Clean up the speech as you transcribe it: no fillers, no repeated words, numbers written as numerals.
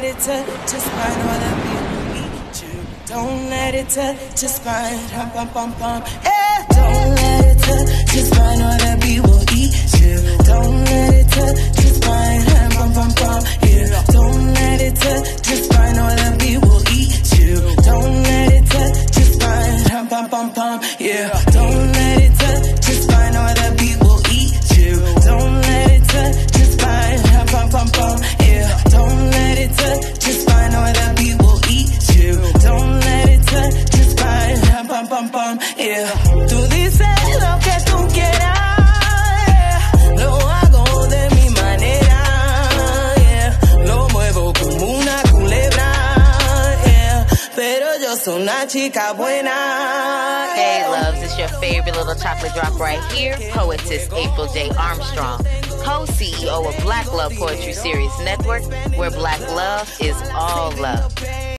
it touch your spine or the beat will eat you. Don't let it touch your spine. Hum, bum, bum, bum. Yeah. Don't let it touch your spine or the beat will eat you. Don't let it touch your spine. Hum, bum, bum, bum. Yeah. Don't let it touch your spine or the beat will eat you. Don't let it touch your spine. Hum, bum, bum, bum. Yeah. Don't let it touch your spine or the beat will eat you. Don't let it touch your spine. Hum, bum, bum, bum. Yeah. Don't let it touch your spine or the beat will eat you. Don't let it touch your spine. Hum, bum, bum, bum. Yeah. Tú dices lo que tú quieras. Yeah. Lo hago de mi manera. Yeah. Lo muevo como una culebra. Yeah. Pero yo soy una chica buena. Hey loves, it's your favorite little chocolate drop right here, poetess April J. Armstrong, co-CEO of Black Love Poetry Series Network, where Black love is all love.